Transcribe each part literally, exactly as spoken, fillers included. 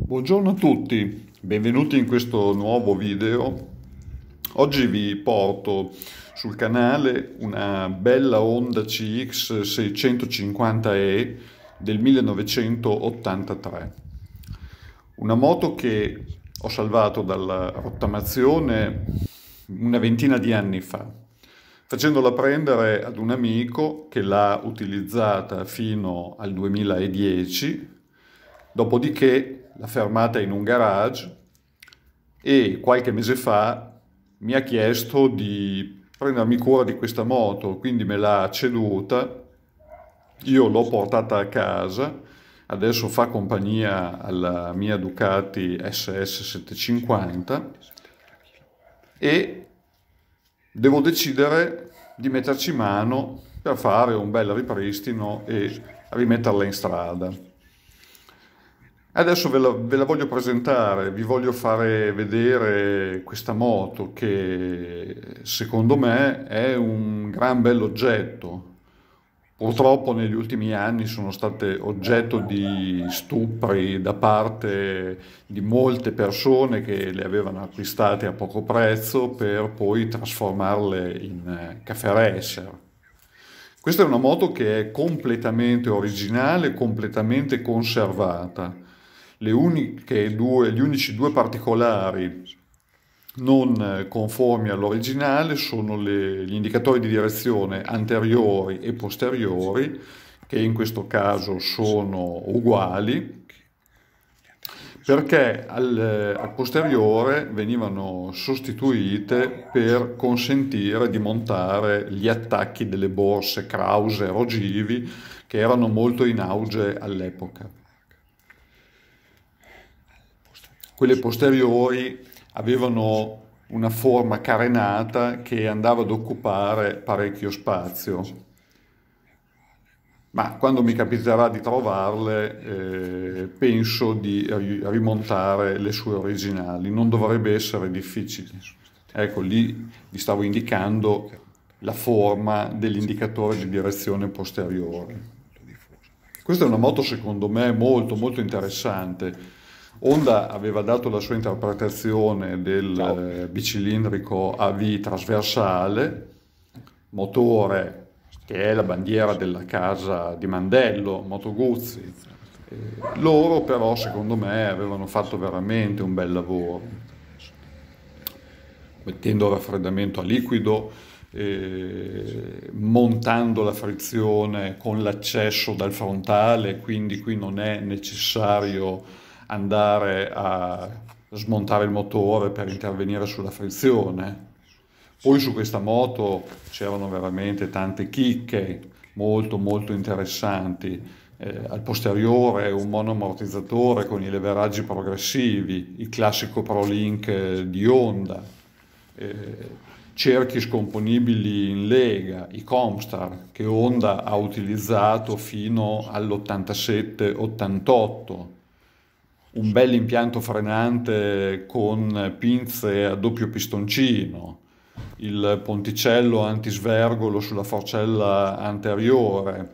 Buongiorno a tutti, benvenuti in questo nuovo video. Oggi vi porto sul canale una bella Honda C X seicentocinquanta E del millenovecentottantatré. Una moto che ho salvato dalla rottamazione una ventina di anni fa, facendola prendere ad un amico che l'ha utilizzata fino al duemiladieci, dopodiché l'ha fermata in un garage e qualche mese fa mi ha chiesto di prendermi cura di questa moto, quindi me l'ha ceduta, io l'ho portata a casa, adesso fa compagnia alla mia Ducati S S settecentocinquanta e devo decidere di metterci mano per fare un bel ripristino e rimetterla in strada. Adesso ve la, ve la voglio presentare, vi voglio fare vedere questa moto che secondo me è un gran bell'oggetto. Purtroppo negli ultimi anni sono state oggetto di stupri da parte di molte persone che le avevano acquistate a poco prezzo per poi trasformarle in caffè racer. Questa è una moto che è completamente originale, completamente conservata. Le uniche due, gli unici due particolari non conformi all'originale sono le, gli indicatori di direzione anteriori e posteriori, che in questo caso sono uguali, perché al, al posteriore venivano sostituite per consentire di montare gli attacchi delle borse Krauser ogivi che erano molto in auge all'epoca. Quelle posteriori avevano una forma carenata che andava ad occupare parecchio spazio, ma quando mi capiterà di trovarle eh, penso di rimontare le sue originali, non dovrebbe essere difficile. Ecco, lì vi stavo indicando la forma dell'indicatore di direzione posteriore. Questa è una moto secondo me molto molto interessante. Honda aveva dato la sua interpretazione del bicilindrico A V trasversale, motore che è la bandiera della casa di Mandello, Moto Guzzi. Eh, loro però secondo me avevano fatto veramente un bel lavoro, mettendo il raffreddamento a liquido, eh, montando la frizione con l'accesso dal frontale, quindi qui non è necessario andare a smontare il motore per intervenire sulla frizione. Poi su questa moto c'erano veramente tante chicche molto molto interessanti. Eh, al posteriore un monoammortizzatore con i leveraggi progressivi, il classico ProLink di Honda, eh, cerchi scomponibili in lega, i Comstar che Honda ha utilizzato fino all'ottantasette ottantotto, un bel impianto frenante con pinze a doppio pistoncino, il ponticello antisvergolo sulla forcella anteriore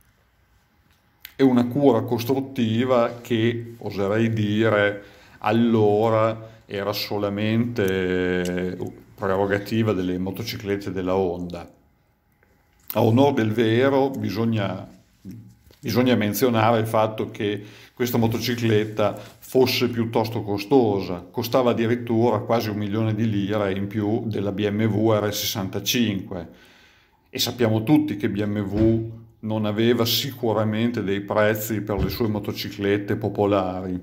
e una cura costruttiva che, oserei dire, allora era solamente prerogativa delle motociclette della Honda. A onor del vero bisogna Bisogna menzionare il fatto che questa motocicletta fosse piuttosto costosa, costava addirittura quasi un milione di lire in più della B M W R sessantacinque e sappiamo tutti che B M W non aveva sicuramente dei prezzi per le sue motociclette popolari.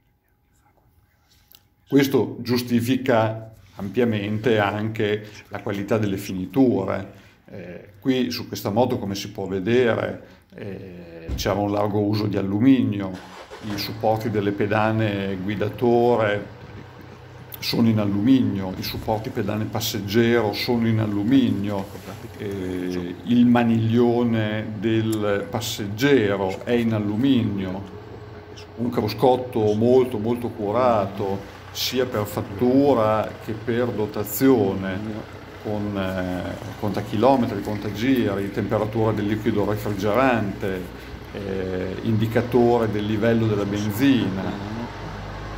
Questo giustifica ampiamente anche la qualità delle finiture. Eh, qui su questa moto, come si può vedere, eh, c'era un largo uso di alluminio, i supporti delle pedane guidatore sono in alluminio, i supporti pedane passeggero sono in alluminio, eh, il maniglione del passeggero è in alluminio, un cruscotto molto molto curato sia per fattura che per dotazione, con eh, contachilometri, contagiri, temperatura del liquido refrigerante, eh, indicatore del livello della benzina,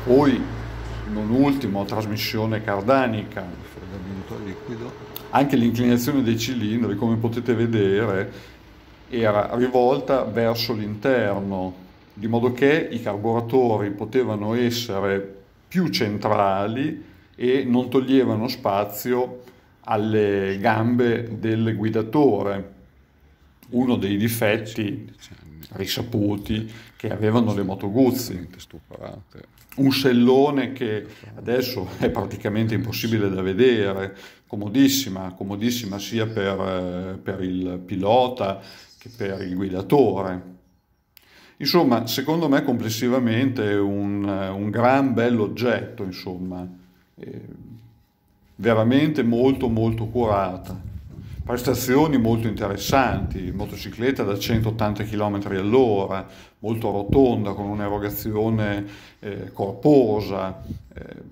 Poi, non ultimo, trasmissione cardanica, Raffreddamento a liquido. anche l'inclinazione dei cilindri, come potete vedere, era rivolta verso l'interno, di modo che i carburatori potevano essere più centrali e non toglievano spazio alle gambe del guidatore, uno dei dieci difetti quindici anni. risaputi che avevano le Moto Guzzi. Veramente stuporate. Un scellone che adesso è praticamente impossibile da vedere, comodissima, comodissima sia per, eh, per il pilota che per il guidatore. Insomma, secondo me complessivamente è un, un gran bell'oggetto, insomma, eh, veramente molto molto curata. Prestazioni molto interessanti, motocicletta da centottanta chilometri all'ora, molto rotonda, con un'erogazione eh, corposa, eh,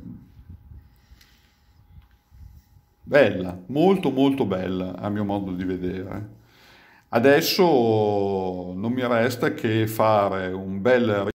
bella, molto molto bella a mio modo di vedere. Adesso non mi resta che fare un bel